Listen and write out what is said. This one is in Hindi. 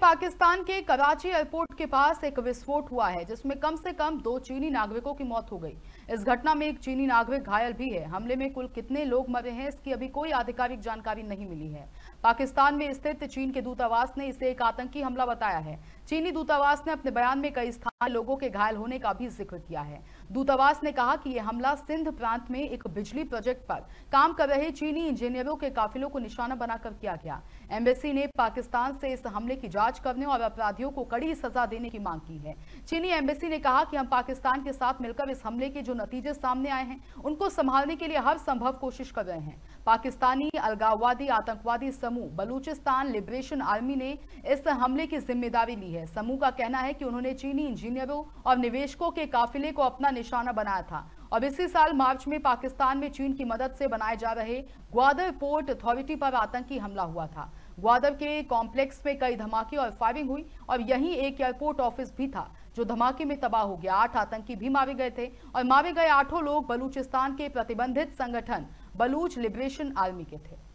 पाकिस्तान के कराची एयरपोर्ट के पास एक विस्फोट हुआ है जिसमें कम से कम 2 चीनी नागरिकों की मौत हो गई। इस घटना में एक चीनी नागरिक घायल भी है। हमले में कुल कितने लोग मरे हैं इसकी अभी कोई आधिकारिक जानकारी नहीं मिली है। पाकिस्तान में स्थित चीन के दूतावास ने इसे एक आतंकी हमला बताया है। चीनी दूतावास ने अपने बयान में कई स्थानीय लोगों के घायल होने का भी जिक्र किया है। दूतावास ने कहा कि यह हमला सिंध प्रांत में एक बिजली प्रोजेक्ट पर काम कर रहे चीनी इंजीनियरों के काफिलों को निशाना बनाकर किया गया। एम्बेसी ने पाकिस्तान से इस हमले की जांच करने और अपराधियों को कड़ी सजा देने की मांग की है। चीनी एम्बेसी ने कहा कि हम पाकिस्तान के साथ मिलकर इस हमले के जो नतीजे सामने आए हैं उनको संभालने के लिए हर संभव कोशिश कर रहे हैं। पाकिस्तानी अलगाववादी आतंकवादी समूह बलूचिस्तान लिबरेशन आर्मी ने इस हमले की जिम्मेदारी ली है। समूह का कहना है कि उन्होंने चीनी इंजीनियरों और निवेशकों के काफिले को अपना निशाना बनाया था और इसी साल मार्च में पाकिस्तान में चीन की मदद से बनाए जा रहे ग्वादर पोर्ट अथॉरिटी पर आतंकी हमला हुआ था। ग्वादर के कॉम्प्लेक्स में कई धमाके और फायरिंग हुई और यहीं एक एयरपोर्ट ऑफिस भी था जो धमाके में तबाह हो गया। 8 आतंकी भी मारे गए थे और मारे गए 8 लोग बलूचिस्तान के प्रतिबंधित संगठन बलूच लिबरेशन आर्मी के थे।